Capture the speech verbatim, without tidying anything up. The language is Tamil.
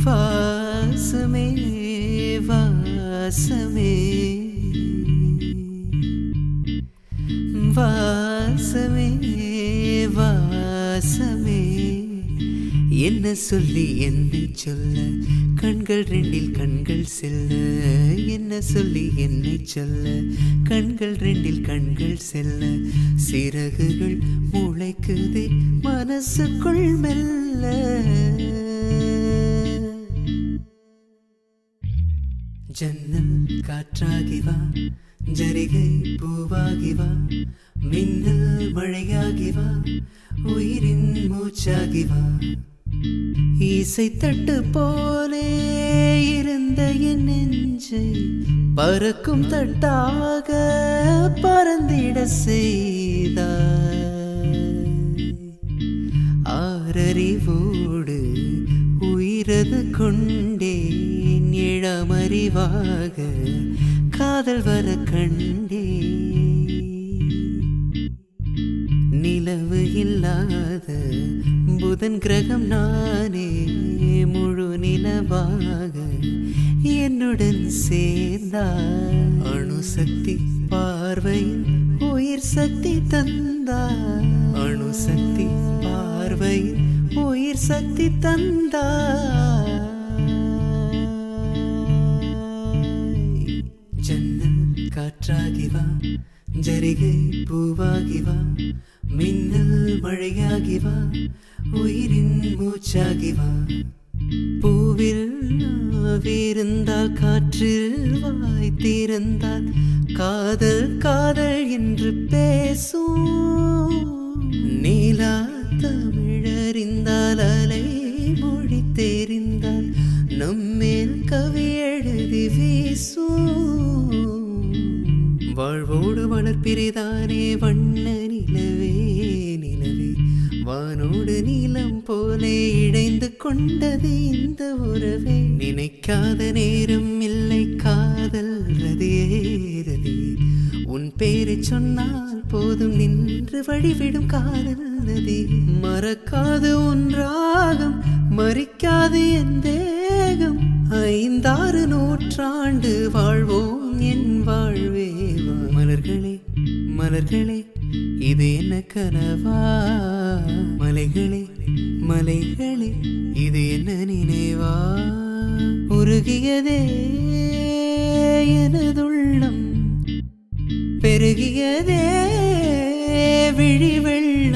வாசமே வாசமே வாசமே வாசமே என்ன சொல்லி என்னை சொல்ல கண்கள் ரெண்டில் கண்கள் செல்ல என்ன சொல்லி என்னை சொல்ல கண்கள் ரெண்டில் கண்கள் செல்ல சிறகுகள் முளைக்குதே மனசுக்குள் மெல்ல ஜன்னல் காற்றாகி வா ஜரிகை பூவாகி வா மின்னல் மழையாகி வா உயிரின் மூச்சாகி வா இசை தட்டு போலே இருந்த என் நெஞ்சை பறக்கும் தட்டாக பறந்திட செய்தாய் ஆறறிவோடு உயிரது கொண்டேன் இளமறிவாக காதல் வர கண்டே நிலவு இல்லாத புதன் கிரகம் நானே முழு நிலவாக என்னுடன் சேர்ந்தாய் அணுசக்தி பார்வையில் உயிர் சக்தி தந்தாய் அணுசக்தி பார்வையில் உயிர் சக்தி தந்தாய் ஜன்னல் காற்றாகி வா ஜரிகை பூவாகி வா மின்னல் மழையாகி வா உயிரின் மூச்சாகி வா பூவில் நாவிருந்தால் காற்றில் வாய் திறந்தால் காதல் காதல் என்று பேசும் நீலா தமிழறிந்தால் அலை மொழி தெரிந்தால் நம்மேல் கவி எழுதி வீசும் வாழ்வோடு வளர்ப்பிரிதானே வண்ண நிலவே நிலவே வானோடு நீலம் போலே இணைந்து கொண்டது இந்த உறவே நினைக்காத நேரம் இல்லை காதல் ரதியே ரதியே உன் பேரை சொன்னால் போதும் நின்று வழிவிடும் காதல் நதி மறக்காது உன் ராகம் மறிக்காது என் தேகம் ஐந்தாறு நூற்றாண்டு வாழ்வோம் என் வாழ்வே மலர்களே மலர்களே இது என்ன கனவா மலைகளே மலைகளே இது என்ன நினைவா உருகியதே எனதுள்ளம் பெருகியதே விழி வெள்ளம்